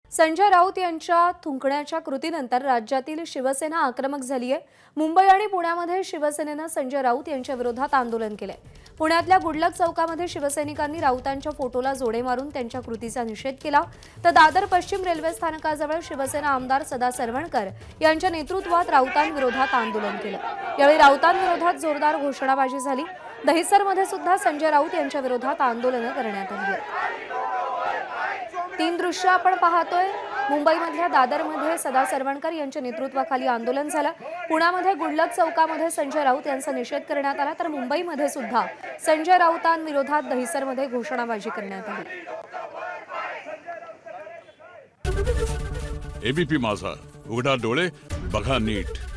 संजय राऊत यांच्या थुंकण्याच्या कृतीनंतर राज्यातील शिवसेना आक्रमक झाली आहे। मुंबई आणि पुण्यामध्ये शिवसेनेनं संजय राऊत यांच्या विरोधात आंदोलन केले। पुण्यातल्या गुडलक चौकामध्ये शिवसैनिकांनी राऊतांच्या फोटोला जोडे मारून त्यांच्या कृतीचा निषेध केला। तर दादर पश्चिम रेल्वे स्थानकाजवळ शिवसेना आमदार सदा सरवणकर यांच्या नेतृत्वात राऊतांविरोधात आंदोलन केलं। यावेळी राऊतांविरोधात जोरदार घोषणाबाजी झाली। दहिसरमध्ये सुद्धा संजय राऊत यांच्या विरोधात आंदोलन करण्यात आली। तीन दृश्य आपण पाहतोय। मुंबईमधल्या दादरमध्ये सदा सरवणकर यांच्या नेतृत्वाखाली आंदोलन झालं। पुण्यामध्ये गुडलक चौकामध्ये संजय राऊत यांचा निषेध करण्यात आला। तर मुंबईमध्ये सुद्धा संजय राऊतांविरोधात दहिसरमध्ये घोषणाबाजी करण्यात आली। एबीपी माझा, उघडा डोळे बघा नीट।